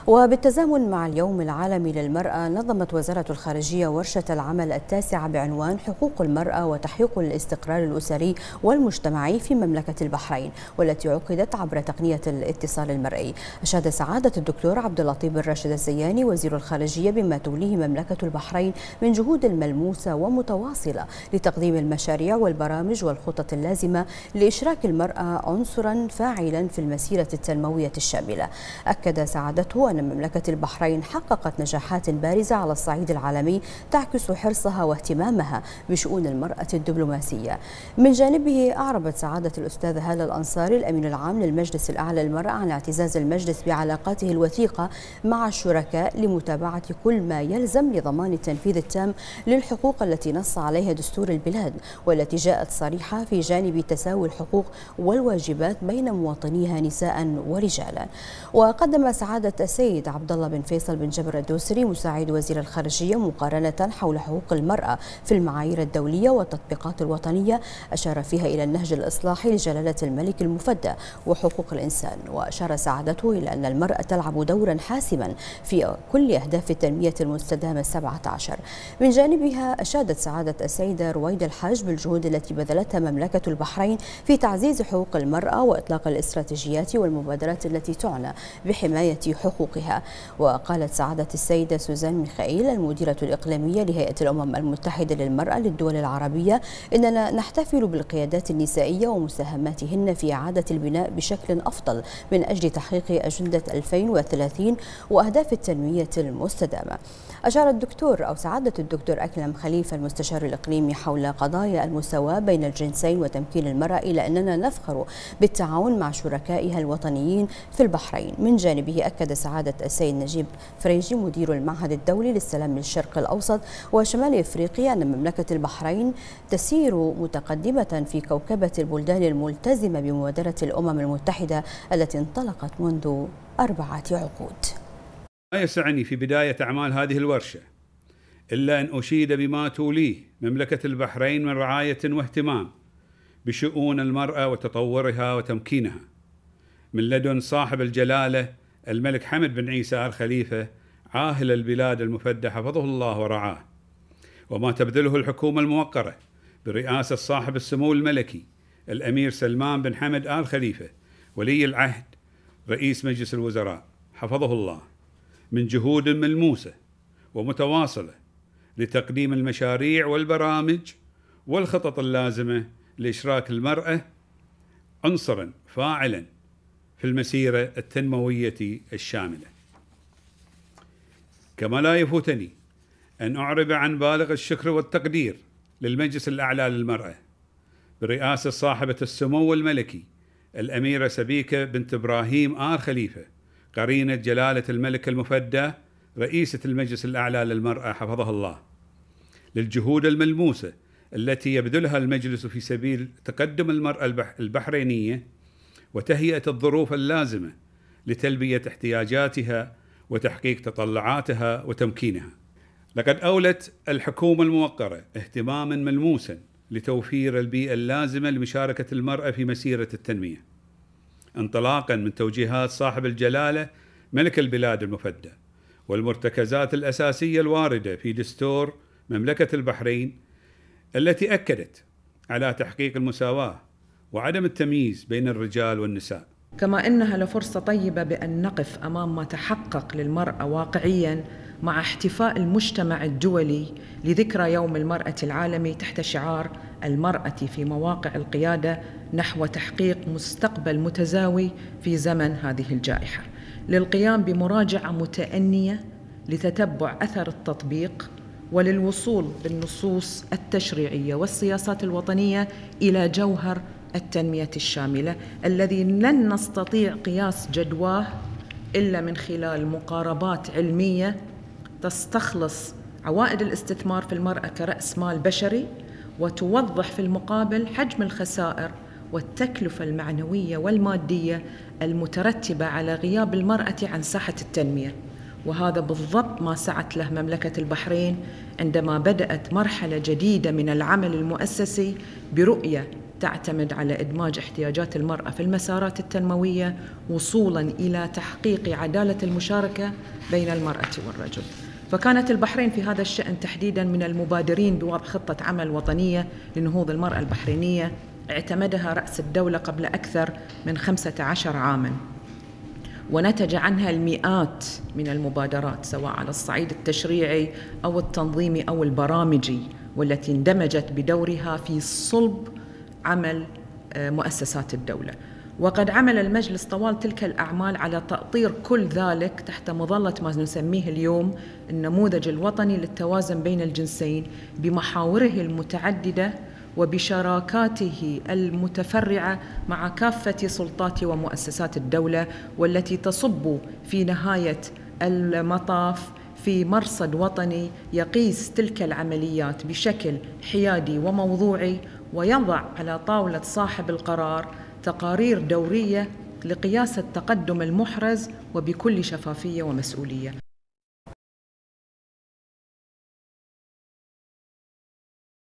وبالتزامن مع اليوم العالمي للمرأة، نظمت وزارة الخارجية ورشة العمل التاسعة بعنوان حقوق المرأة وتحقيق الاستقرار الأسري والمجتمعي في مملكة البحرين، والتي عقدت عبر تقنية الاتصال المرئي. أشاد سعادة الدكتور عبد اللطيف بن راشد الزياني وزير الخارجية بما توليه مملكة البحرين من جهود ملموسة ومتواصلة لتقديم المشاريع والبرامج والخطط اللازمة لإشراك المرأة عنصرا فاعلا في المسيرة التنموية الشاملة. أكد سعادته أن مملكة البحرين حققت نجاحات بارزة على الصعيد العالمي تعكس حرصها واهتمامها بشؤون المرأة الدبلوماسية. من جانبه، أعربت سعادة الأستاذ هالة الأنصاري الأمين العام للمجلس الأعلى للمرأة عن اعتزاز المجلس بعلاقاته الوثيقة مع الشركاء لمتابعة كل ما يلزم لضمان التنفيذ التام للحقوق التي نص عليها دستور البلاد، والتي جاءت صريحة في جانب تساوي الحقوق والواجبات بين مواطنيها نساء ورجالا. وقدم سعادة السيد عبد الله بن فيصل بن جبر الدوسري مساعد وزير الخارجية مقارنة حول حقوق المرأة في المعايير الدولية والتطبيقات الوطنية، أشار فيها إلى النهج الإصلاحي لجلالة الملك المفدى وحقوق الإنسان. وأشار سعادته إلى أن المرأة تلعب دورا حاسما في كل أهداف التنمية المستدامة 17. من جانبها، أشادت سعادة السيدة رويدة الحاج بالجهود التي بذلتها مملكة البحرين في تعزيز حقوق المرأة وإطلاق الاستراتيجيات والمبادرات التي تعنى بحماية حقوقها. وقالت سعادة السيدة سوزان ميخائيل المديرة الإقليمية لهيئة الأمم المتحدة للمرأة للدول العربية إننا نحتفل بالقيادات النسائية ومساهماتهن في إعادة البناء بشكل أفضل من أجل تحقيق أجندة 2030 وأهداف التنمية المستدامة. أشار سعادة الدكتور أكرم خليفة المستشار الإقليمي حول قضايا المساواة بين الجنسين وتمكين المرأة إلى أننا نفخر بالتعاون مع شركائها الوطنيين في البحرين. من جانبه، أكد سعادة السيد نجيب فريجي مدير المعهد الدولي للسلام للشرق الأوسط وشمال إفريقيا أن مملكة البحرين تسير متقدمة في كوكبة البلدان الملتزمة بمبادرة الأمم المتحدة التي انطلقت منذ 4 عقود. لا يسعني في بداية أعمال هذه الورشة إلا أن أشيد بما توليه مملكة البحرين من رعاية واهتمام بشؤون المرأة وتطورها وتمكينها، من لدن صاحب الجلالة الملك حمد بن عيسى آل خليفة عاهل البلاد المفدى حفظه الله ورعاه، وما تبذله الحكومة الموقرة برئاسة صاحب السمو الملكي الأمير سلمان بن حمد آل خليفة ولي العهد رئيس مجلس الوزراء حفظه الله من جهود ملموسة ومتواصلة لتقديم المشاريع والبرامج والخطط اللازمة لإشراك المرأة عنصرا فاعلا في المسيرة التنموية الشاملة. كما لا يفوتني أن أعرب عن بالغ الشكر والتقدير للمجلس الأعلى للمرأة برئاسة صاحبة السمو الملكي الأميرة سبيكة بنت إبراهيم آل خليفة قرينة جلالة الملك المفدى رئيسة المجلس الأعلى للمرأة حفظها الله، للجهود الملموسة التي يبذلها المجلس في سبيل تقدم المرأة البحرينية وتهيئة الظروف اللازمة لتلبية احتياجاتها وتحقيق تطلعاتها وتمكينها. لقد أولت الحكومة الموقرة اهتماما ملموسا لتوفير البيئة اللازمة لمشاركة المرأة في مسيرة التنمية، انطلاقا من توجيهات صاحب الجلالة ملك البلاد المفدى والمرتكزات الأساسية الواردة في دستور مملكة البحرين التي أكدت على تحقيق المساواة وعدم التمييز بين الرجال والنساء. كما إنها لفرصة طيبة بأن نقف أمام ما تحقق للمرأة واقعياً مع احتفاء المجتمع الدولي لذكرى يوم المرأة العالمي تحت شعار المرأة في مواقع القيادة نحو تحقيق مستقبل متزاوي في زمن هذه الجائحة، للقيام بمراجعة متأنية لتتبع أثر التطبيق وللوصول بالنصوص التشريعية والسياسات الوطنية إلى جوهر التنمية الشاملة الذي لن نستطيع قياس جدواه إلا من خلال مقاربات علمية تستخلص عوائد الاستثمار في المرأة كرأس مال بشري وتوضح في المقابل حجم الخسائر والتكلفة المعنوية والمادية المترتبة على غياب المرأة عن ساحة التنمية. وهذا بالضبط ما سعت له مملكة البحرين عندما بدأت مرحلة جديدة من العمل المؤسسي برؤية تعتمد على إدماج احتياجات المرأة في المسارات التنموية وصولاً إلى تحقيق عدالة المشاركة بين المرأة والرجل. فكانت البحرين في هذا الشأن تحديداً من المبادرين بوضع خطة عمل وطنية لنهوض المرأة البحرينية اعتمدها رأس الدولة قبل أكثر من 15 عاماً، ونتج عنها المئات من المبادرات سواء على الصعيد التشريعي أو التنظيمي أو البرامجي، والتي اندمجت بدورها في صلب عمل مؤسسات الدولة. وقد عمل المجلس طوال تلك الأعمال على تأطير كل ذلك تحت مظلة ما نسميه اليوم النموذج الوطني للتوازن بين الجنسين بمحاوره المتعددة وبشراكاته المتفرعة مع كافة سلطات ومؤسسات الدولة، والتي تصب في نهاية المطاف في مرصد وطني يقيس تلك العمليات بشكل حيادي وموضوعي، ويضع على طاولة صاحب القرار تقارير دورية لقياس التقدم المحرز وبكل شفافية ومسؤولية.